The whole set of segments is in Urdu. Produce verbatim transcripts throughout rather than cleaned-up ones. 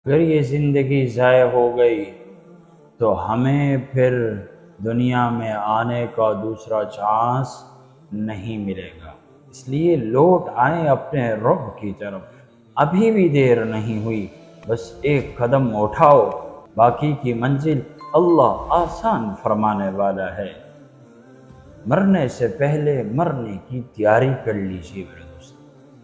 اگر یہ زندگی ضائع ہو گئی تو ہمیں پھر دنیا میں آنے کا دوسرا چانس نہیں ملے گا، اس لیے لوٹ آئیں اپنے رب کی طرف۔ ابھی بھی دیر نہیں ہوئی، بس ایک قدم اٹھاؤ، باقی کی منزل اللہ آسان فرمانے والا ہے۔ مرنے سے پہلے مرنے کی تیاری کر لیجیے میرے دوست۔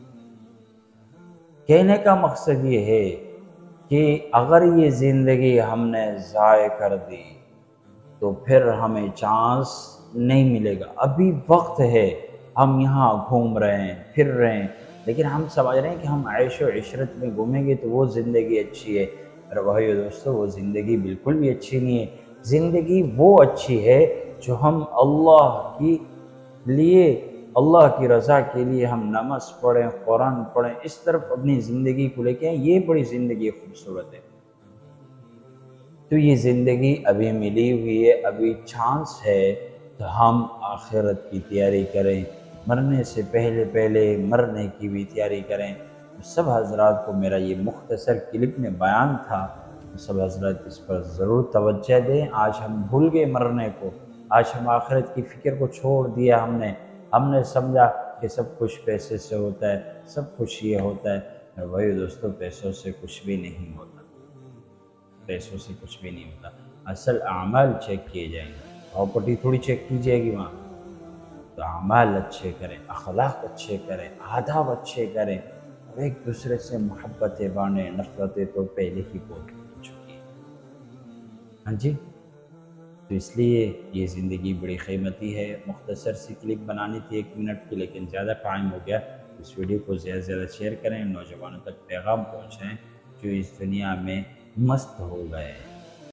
کہنے کا مقصد یہ ہے کہ اگر یہ زندگی ہم نے ضائع کر دی تو پھر ہمیں چانس نہیں ملے گا۔ ابھی وقت ہے، ہم یہاں گھوم رہے ہیں، پھر رہے ہیں، لیکن ہم سمجھ رہے ہیں کہ ہم عیش و عشرت میں گھومیں گے تو وہ زندگی اچھی ہے۔ میرے بھائیو دوستو، وہ زندگی بالکل بھی اچھی نہیں ہے۔ زندگی وہ اچھی ہے جو ہم اللہ کی لیے اللہ کی رضا کے لیے ہم نماز پڑھیں، قرآن پڑھیں، اس طرف اپنی زندگی کو لے کے آئیں، یہ بڑی زندگی خوبصورت ہے۔ تو یہ زندگی ابھی ملی ہوئی ہے، ابھی چانس ہے، تو ہم آخرت کی تیاری کریں، مرنے سے پہلے پہلے مرنے کی بھی تیاری کریں۔ سب حضرات کو میرا یہ مختصر کلپ میں بیان تھا، سب حضرات اس پر ضرور توجہ دیں۔ آج ہم بھول گئے مرنے کو، آج ہم آخرت کی فکر کو چھوڑ دیا، ہم نے ہم نے سمجھا کہ سب کچھ پیسے سے ہوتا ہے، سب کچھ یہ ہوتا ہے۔ میرے بھائی دوستو، پیسوں سے کچھ بھی نہیں ہوتا، پیسوں سے کچھ بھی نہیں ہوتا۔ اصل اعمال چیک کیے جائیں گے، پراپرٹی تھوڑی چیک کی جائے گی وہاں۔ تو اعمال اچھے کریں، اخلاق اچھے کریں، آداب اچھے کریں، اور ایک دوسرے سے محبتیں بانٹیں۔ نفرتیں تو پہلے ہی بہت ہو چکی ہیں، ہاں جی۔ تو اس لیے یہ زندگی بڑی قیمتی ہے۔ مختصر سی کلپ بنانی تھی ایک منٹ کی، لیکن زیادہ ٹائم ہو گیا۔ اس ویڈیو کو زیادہ سے زیادہ شیئر کریں، نوجوانوں تک پیغام پہنچائیں جو اس دنیا میں مست ہو گئے ہیں۔